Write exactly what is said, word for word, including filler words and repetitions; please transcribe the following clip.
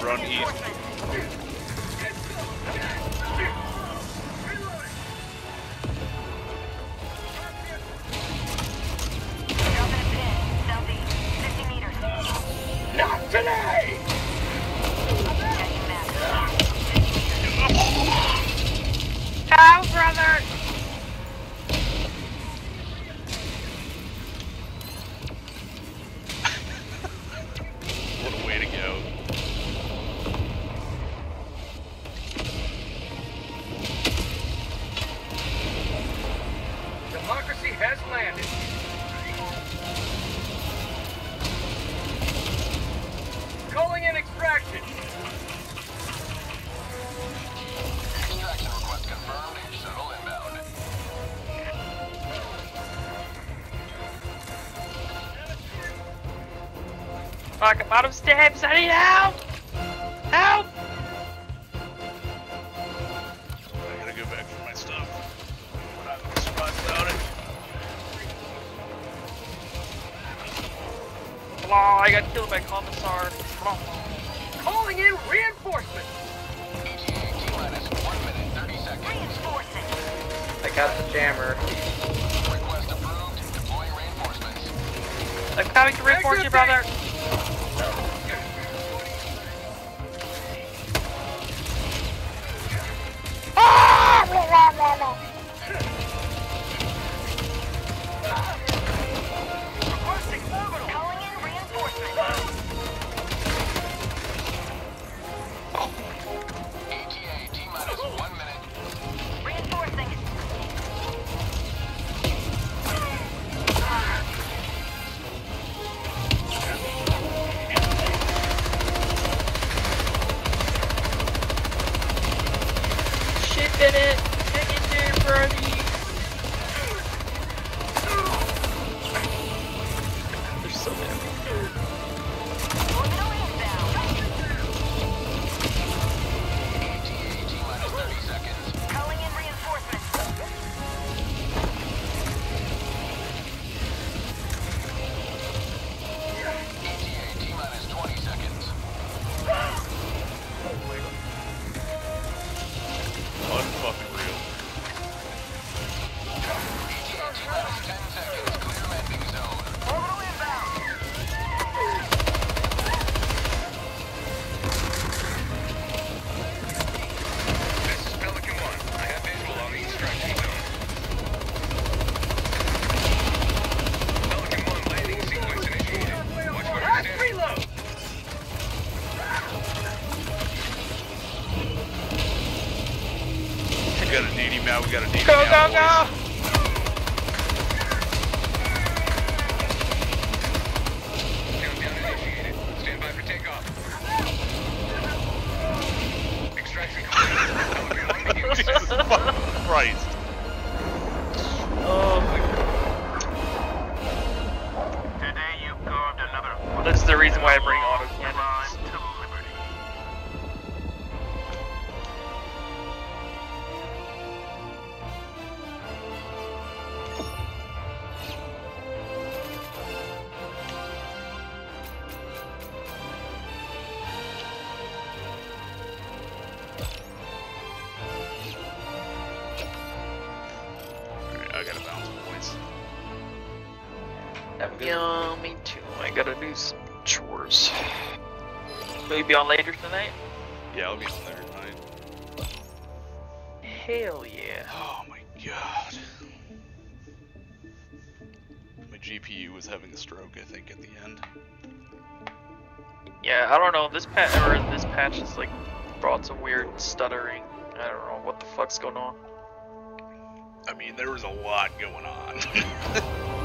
Run east. Not today! How, brother? What a way to go. Democracy has landed. Calling in extraction. Extraction request confirmed. Shuttle inbound. Fuck, I'm out of steps. I need help. Help! I gotta go back for my stuff. We're not gonna survive without it. Blah, I got killed by Commissar. Blah. Calling in reinforcements. E T A T-minus one minute, thirty seconds. Reinforcing. I got the jammer. Request approved. Deploying reinforcements. I'm coming to reinforce you, brother. Ah! Blah, blah, blah, blah. Requesting orbital. Calling in reinforcements. E T A T-minus one minute. Reinforcing. Shit in it. Hang in there, buddy. There's so many. Orbital inbound. E T A T-minus thirty seconds. Calling in reinforcements. E T A T-minus twenty seconds. Unfucking real. E T A T-minus ten seconds. Clear landing zone. Orbital inbound. This is Pelican one. I have visual on the extraction zone. Pelican one landing sequence initiated. Watch where you're Last standing. reload. We got a needy mount, we got a needy Go, mount, go, go! boys. Countdown initiated. Stand by for takeoff. Extraction complete. Pelican one begins. Jesus fucking Christ. Oh my Today you carved another god. That's the reason why I bring auto cannons. to liberty. Alright, I gotta bounce, boys. Have a good Yeah, me too. I gotta do some chores. Will you be on later tonight? Yeah, I'll be on there tonight. Hell yeah. Oh my god. My G P U was having a stroke, I think, at the end. Yeah, I don't know. This patch or this patch has like brought some weird stuttering. I don't know what the fuck's going on. I mean, there was a lot going on.